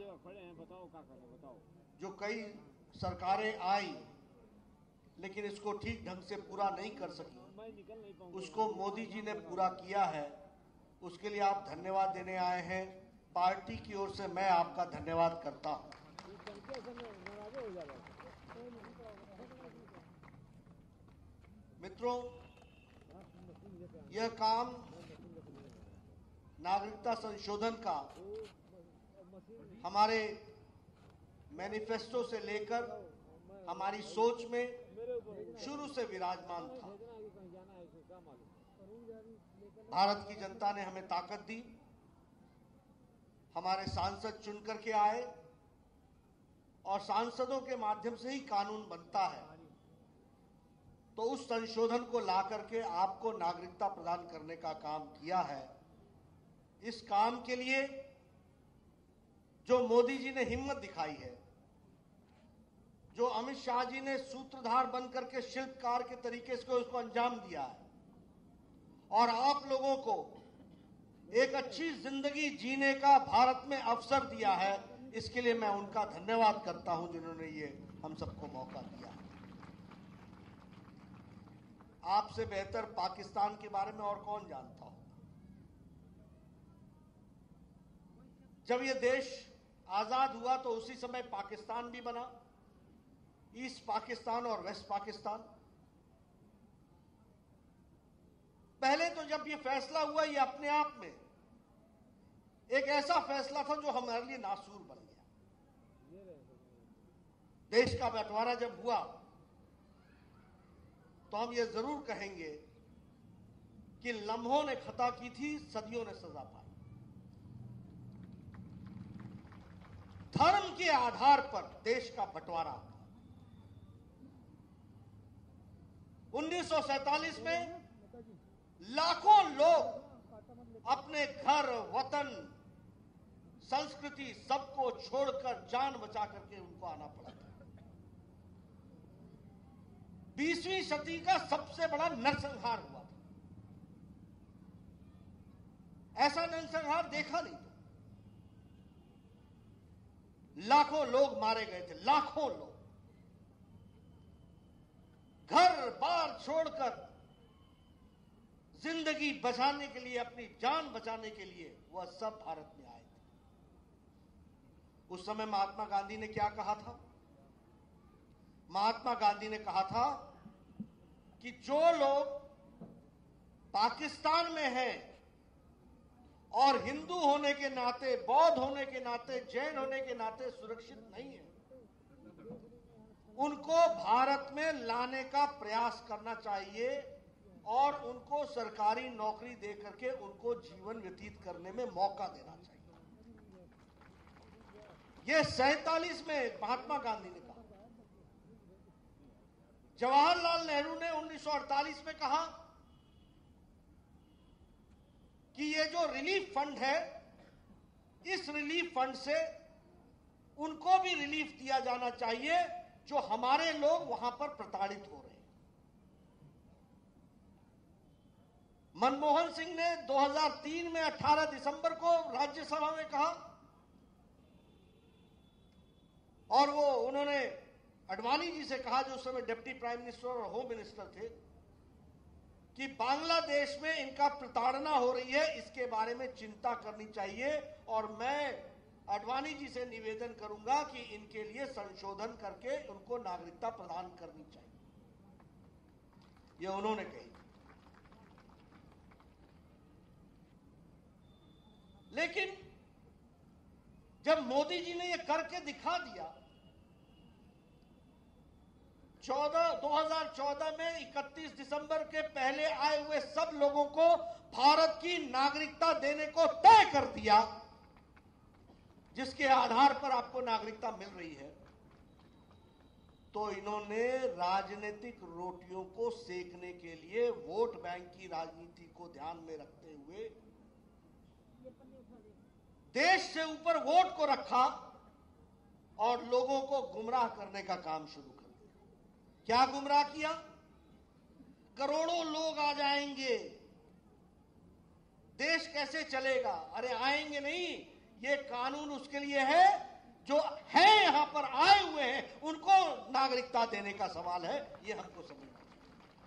जो कई सरकारें आई लेकिन इसको ठीक ढंग से पूरा नहीं कर सकी, उसको मोदी जी ने पूरा किया है। उसके लिए आप धन्यवाद देने आए हैं। पार्टी की ओर से मैं आपका धन्यवाद करता हूं। मित्रों, यह काम नागरिकता संशोधन का हमारे मैनिफेस्टो से लेकर हमारी सोच में शुरू से विराजमान था। भारत की जनता ने हमें ताकत दी, हमारे सांसद चुन करके आए और सांसदों के माध्यम से ही कानून बनता है। तो उस संशोधन को ला करके आपको नागरिकता प्रदान करने का काम किया है। इस काम के लिए जो मोदी जी ने हिम्मत दिखाई है, जो अमित शाह जी ने सूत्रधार बन करके शिल्पकार के तरीके से उसको अंजाम दिया है और आप लोगों को एक अच्छी जिंदगी जीने का भारत में अवसर दिया है, इसके लिए मैं उनका धन्यवाद करता हूं जिन्होंने ये हम सबको मौका दिया। आपसे बेहतर पाकिस्तान के बारे में और कौन जानता हो। जब ये देश आजाद हुआ तो उसी समय पाकिस्तान भी बना, ईस्ट पाकिस्तान और वेस्ट पाकिस्तान। पहले तो जब ये फैसला हुआ, ये अपने आप में एक ऐसा फैसला था जो हमारे लिए नासूर बन गया। देश का बंटवारा जब हुआ तो हम ये जरूर कहेंगे कि लम्हों ने खता की थी, सदियों ने सजा पाई। धर्म के आधार पर देश का बंटवारा। उन्नीस सौ सैंतालीस में लाखों लोग अपने घर, वतन, संस्कृति सबको छोड़कर जान बचा करके उनको आना पड़ा था। बीसवीं सदी का सबसे बड़ा नरसंहार हुआ था। ऐसा नरसंहार देखा नहीं था। लाखों लोग मारे गए थे, लाखों लोग घर बार छोड़कर जिंदगी बचाने के लिए, अपनी जान बचाने के लिए वह सब भारत में आए थे। उस समय महात्मा गांधी ने क्या कहा था? महात्मा गांधी ने कहा था कि जो लोग पाकिस्तान में हैं और हिंदू होने के नाते, बौद्ध होने के नाते, जैन होने के नाते सुरक्षित नहीं है, उनको भारत में लाने का प्रयास करना चाहिए और उनको सरकारी नौकरी दे करके उनको जीवन व्यतीत करने में मौका देना चाहिए। यह सैंतालीस में महात्मा गांधी ने कहा। जवाहरलाल नेहरू ने उन्नीस सौ अड़तालीस में कहा कि ये जो रिलीफ फंड है, इस रिलीफ फंड से उनको भी रिलीफ दिया जाना चाहिए जो हमारे लोग वहां पर प्रताड़ित हो रहे हैं। मनमोहन सिंह ने दो हज़ार तीन में अठारह दिसंबर को राज्यसभा में कहा और वो उन्होंने अडवाणी जी से कहा, जो उस समय डिप्टी प्राइम मिनिस्टर और होम मिनिस्टर थे, कि बांग्लादेश में इनका प्रताड़ना हो रही है, इसके बारे में चिंता करनी चाहिए और मैं अडवाणी जी से निवेदन करूंगा कि इनके लिए संशोधन करके उनको नागरिकता प्रदान करनी चाहिए। यह उन्होंने कही। लेकिन जब मोदी जी ने यह करके दिखा दिया, चौदह दो हज़ार चौदह में इकतीस दिसंबर के पहले आए हुए सब लोगों को भारत की नागरिकता देने को तय कर दिया, जिसके आधार पर आपको नागरिकता मिल रही है, तो इन्होंने राजनीतिक रोटियों को सेकने के लिए वोट बैंक की राजनीति को ध्यान में रखते हुए देश से ऊपर वोट को रखा और लोगों को गुमराह करने का काम शुरू कर दिया। क्या गुमराह किया? करोड़ों लोग आ जाएंगे, देश कैसे चलेगा? अरे आएंगे नहीं, ये कानून उसके लिए है जो है यहां पर आए हुए हैं उनको नागरिकता देने का सवाल है, ये हमको समझना चाहिए।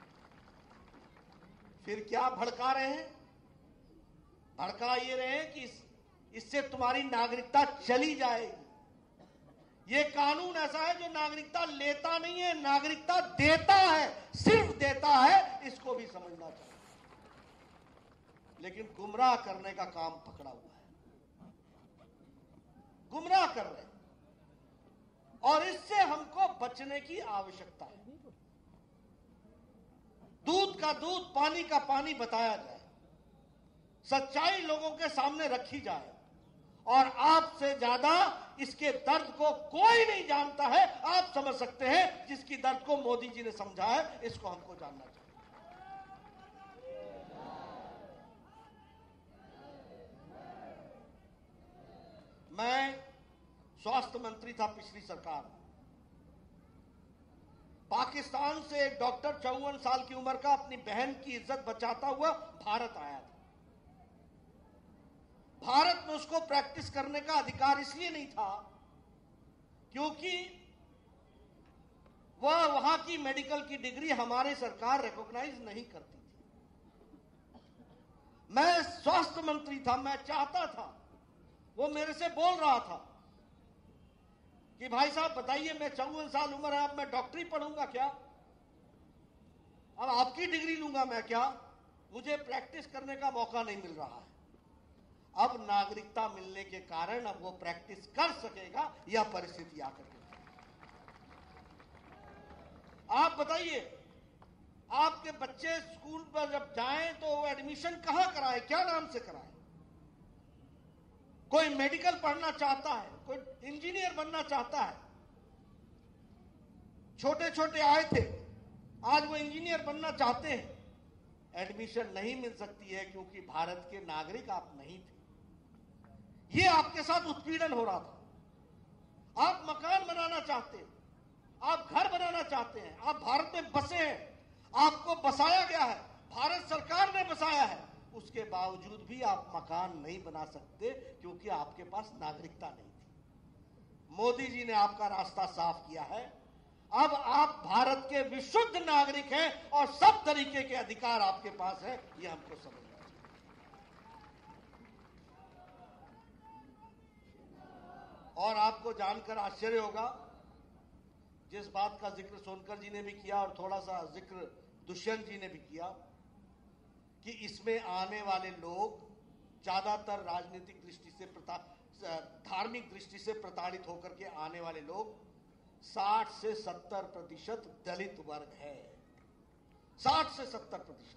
फिर क्या भड़का रहे हैं? भड़का ये रहे हैं कि इस, इससे तुम्हारी नागरिकता चली जाएगी। ये कानून ऐसा है जो नागरिकता लेता नहीं है, नागरिकता देता है, सिर्फ देता है, इसको भी समझना चाहिए। लेकिन गुमराह करने का काम पकड़ा हुआ है, गुमराह कर रहे हैं, और इससे हमको बचने की आवश्यकता है। दूध का दूध, पानी का पानी बताया जाए, सच्चाई लोगों के सामने रखी जाए, और आपसे ज्यादा इसके दर्द को कोई नहीं जानता है। आप समझ सकते हैं, जिसकी दर्द को मोदी जी ने समझा है, इसको हमको जानना चाहिए। मैं स्वास्थ्य मंत्री था पिछली सरकार में। पाकिस्तान से एक डॉक्टर चौवन साल की उम्र का अपनी बहन की इज्जत बचाता हुआ भारत आया था। भारत में उसको प्रैक्टिस करने का अधिकार इसलिए नहीं था क्योंकि वह वहां की मेडिकल की डिग्री हमारी सरकार रिकॉग्नाइज नहीं करती थी। मैं स्वास्थ्य मंत्री था, मैं चाहता था, वो मेरे से बोल रहा था कि भाई साहब बताइए, मैं चौवन साल उम्र है, अब मैं डॉक्टरी पढ़ूंगा क्या? अब आपकी डिग्री लूंगा मैं क्या? मुझे प्रैक्टिस करने का मौका नहीं मिल रहा है। अब नागरिकता मिलने के कारण अब वो प्रैक्टिस कर सकेगा, यह परिस्थिति आकर के। आप बताइए, आपके बच्चे स्कूल पर जब जाएं तो वो एडमिशन कहां कराए, क्या नाम से कराए? कोई मेडिकल पढ़ना चाहता है, कोई इंजीनियर बनना चाहता है, छोटे छोटे आए थे, आज वो इंजीनियर बनना चाहते हैं, एडमिशन नहीं मिल सकती है क्योंकि भारत के नागरिक आप नहीं थे। ये आपके साथ उत्पीड़न हो रहा था। आप मकान बनाना चाहते हैं, आप घर बनाना चाहते हैं, आप भारत में बसे हैं, आपको बसाया गया है, भारत सरकार ने बसाया है, उसके बावजूद भी आप मकान नहीं बना सकते क्योंकि आपके पास नागरिकता नहीं थी। मोदी जी ने आपका रास्ता साफ किया है। अब आप भारत के विशुद्ध नागरिक हैं और सब तरीके के अधिकार आपके पास है, यह हमको समझना चाहिए। और आपको जानकर आश्चर्य होगा, जिस बात का जिक्र सोनकर जी ने भी किया और थोड़ा सा जिक्र दुष्यंत जी ने भी किया, कि इसमें आने वाले लोग ज्यादातर राजनीतिक दृष्टि से, धार्मिक दृष्टि से प्रताड़ित होकर के आने वाले लोग साठ से सत्तर प्रतिशत दलित वर्ग है। साठ से सत्तर प्रतिशत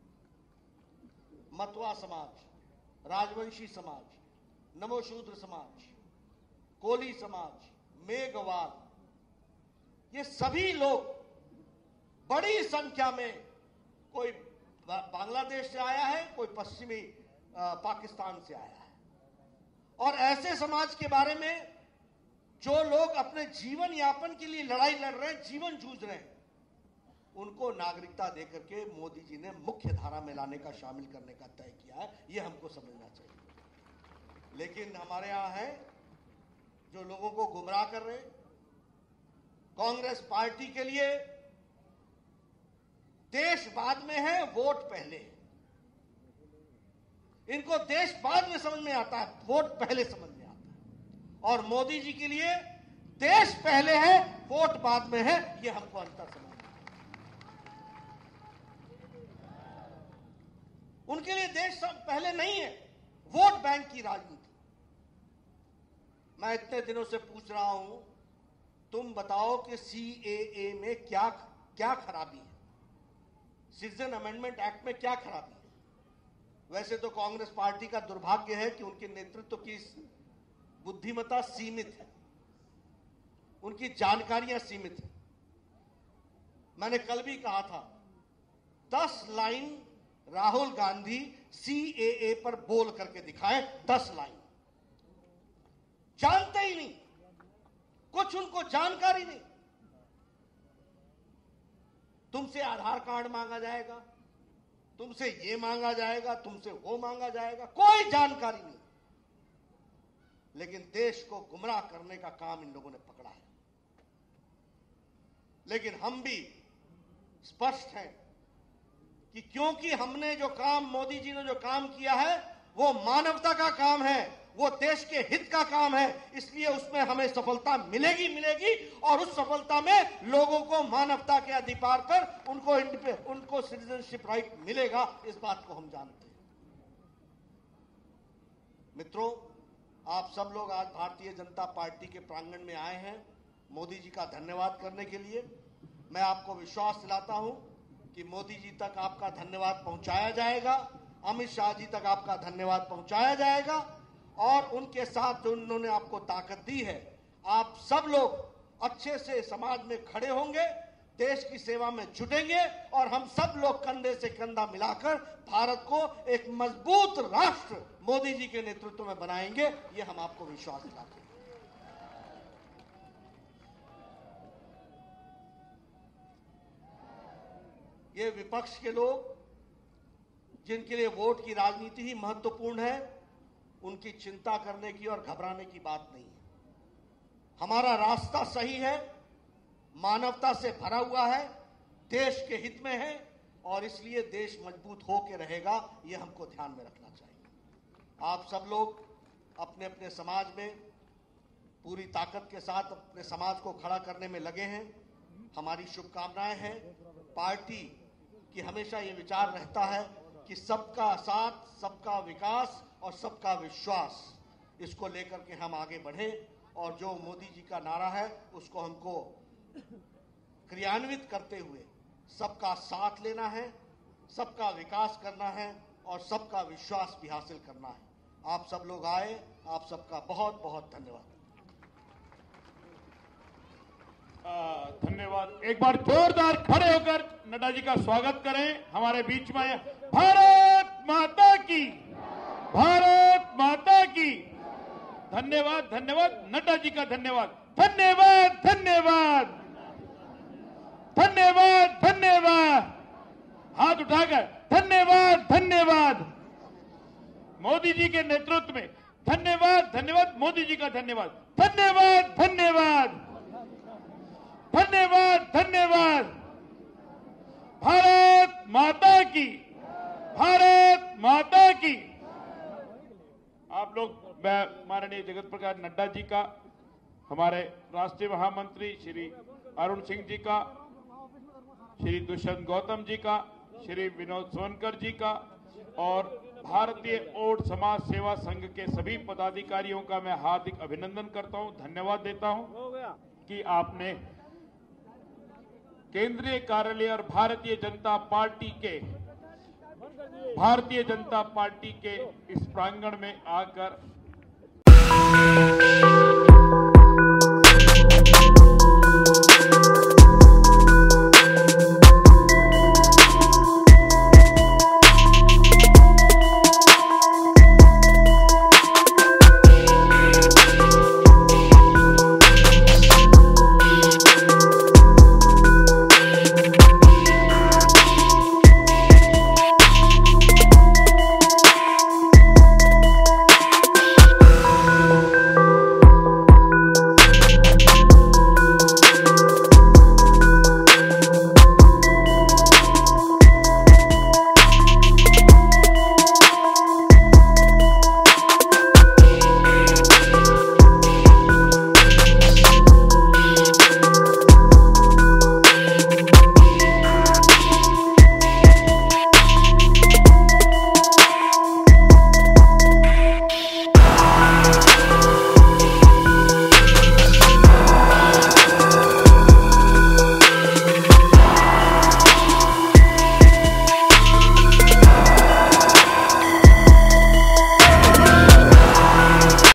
मतवा समाज, राजवंशी समाज, नमोशूद्र समाज, कोली समाज, मेघवाल, ये सभी लोग बड़ी संख्या में, कोई बांग्लादेश से आया है, कोई पश्चिमी पाकिस्तान से आया है, और ऐसे समाज के बारे में जो लोग अपने जीवन यापन के लिए लड़ाई लड़ रहे हैं, जीवन जूझ रहे हैं, उनको नागरिकता देकर के मोदी जी ने मुख्य धारा में लाने का, शामिल करने का तय किया है। यह हमको समझना चाहिए। लेकिन हमारे यहां है जो लोगों को गुमराह कर रहे हैं। कांग्रेस पार्टी के लिए देश बाद में है, वोट पहले है। इनको देश बाद में समझ में आता है, वोट पहले समझ में आता है। और मोदी जी के लिए देश पहले है, वोट बाद में है, ये हमको अंतर समझना है। उनके लिए देश सब पहले नहीं है, वोट बैंक की राजनीति। मैं इतने दिनों से पूछ रहा हूं, तुम बताओ कि सीएए में क्या क्या खराबी है, सिटीजन अमेंडमेंट एक्ट में क्या खराबी है। वैसे तो कांग्रेस पार्टी का दुर्भाग्य है कि उनके नेतृत्व की बुद्धिमत्ता सीमित है, उनकी जानकारियां सीमित है। मैंने कल भी कहा था, दस लाइन राहुल गांधी सीएए पर बोल करके दिखाएं, दस लाइन। जानते ही नहीं, कुछ उनको जानकारी नहीं। तुमसे आधार कार्ड मांगा जाएगा, तुमसे ये मांगा जाएगा, तुमसे वो मांगा जाएगा, कोई जानकारी नहीं। लेकिन देश को गुमराह करने का काम इन लोगों ने पकड़ा है। लेकिन हम भी स्पष्ट हैं कि क्योंकि हमने जो काम, मोदी जी ने जो काम किया है वो मानवता का काम है, वो देश के हित का काम है, इसलिए उसमें हमें सफलता मिलेगी मिलेगी और उस सफलता में लोगों को मानवता के अधिकार पर उनको उनको सिटीजनशिप राइट मिलेगा, इस बात को हम जानते हैं। मित्रों, आप सब लोग आज भारतीय जनता पार्टी के प्रांगण में आए हैं मोदी जी का धन्यवाद करने के लिए। मैं आपको विश्वास दिलाता हूं कि मोदी जी तक आपका धन्यवाद पहुंचाया जाएगा, अमित शाह जी तक आपका धन्यवाद पहुंचाया जाएगा और उनके साथ जो उन्होंने आपको ताकत दी है, आप सब लोग अच्छे से समाज में खड़े होंगे, देश की सेवा में जुटेंगे और हम सब लोग कंधे से कंधा मिलाकर भारत को एक मजबूत राष्ट्र मोदी जी के नेतृत्व में बनाएंगे, ये हम आपको विश्वास दिलाते हैं। ये विपक्ष के लोग जिनके लिए वोट की राजनीति ही महत्वपूर्ण है, उनकी चिंता करने की और घबराने की बात नहीं है। हमारा रास्ता सही है, मानवता से भरा हुआ है, देश के हित में है और इसलिए देश मजबूत होकर रहेगा, ये हमको ध्यान में रखना चाहिए। आप सब लोग अपने अपने समाज में पूरी ताकत के साथ अपने समाज को खड़ा करने में लगे हैं, हमारी शुभकामनाएं हैं। पार्टी की हमेशा ये विचार रहता है कि सबका साथ, सबका विकास और सबका विश्वास, इसको लेकर के हम आगे बढ़े और जो मोदी जी का नारा है उसको हमको क्रियान्वित करते हुए सबका साथ लेना है, सबका विकास करना है और सबका विश्वास भी हासिल करना है। आप सब लोग आए, आप सबका बहुत बहुत धन्यवाद। धन्यवाद। एक बार जोरदार खड़े होकर नड्डा जी का स्वागत करें। हमारे बीच में भारत माता की, भारत माता की। धन्यवाद, धन्यवाद नड्डा जी का, धन्यवाद, धन्यवाद, धन्यवाद, धन्यवाद, धन्यवाद। हाथ उठाकर धन्यवाद, धन्यवाद मोदी जी के नेतृत्व में। धन्यवाद, धन्यवाद मोदी जी का, धन्यवाद, धन्यवाद, धन्यवाद, धन्यवाद, धन्यवाद। भारत माता की, भारत माता की। आप लोग, मैं माननीय जगत प्रकाश नड्डा जी का, हमारे राष्ट्रीय महामंत्री श्री अरुण सिंह जी का, श्री दुष्यंत गौतम जी का, श्री विनोद सोनकर जी का और भारतीय ओट समाज सेवा संघ के सभी पदाधिकारियों का मैं हार्दिक अभिनंदन करता हूं, धन्यवाद देता हूं कि आपने केंद्रीय कार्यालय और भारतीय जनता पार्टी के भारतीय जनता पार्टी के इस प्रांगण में आकर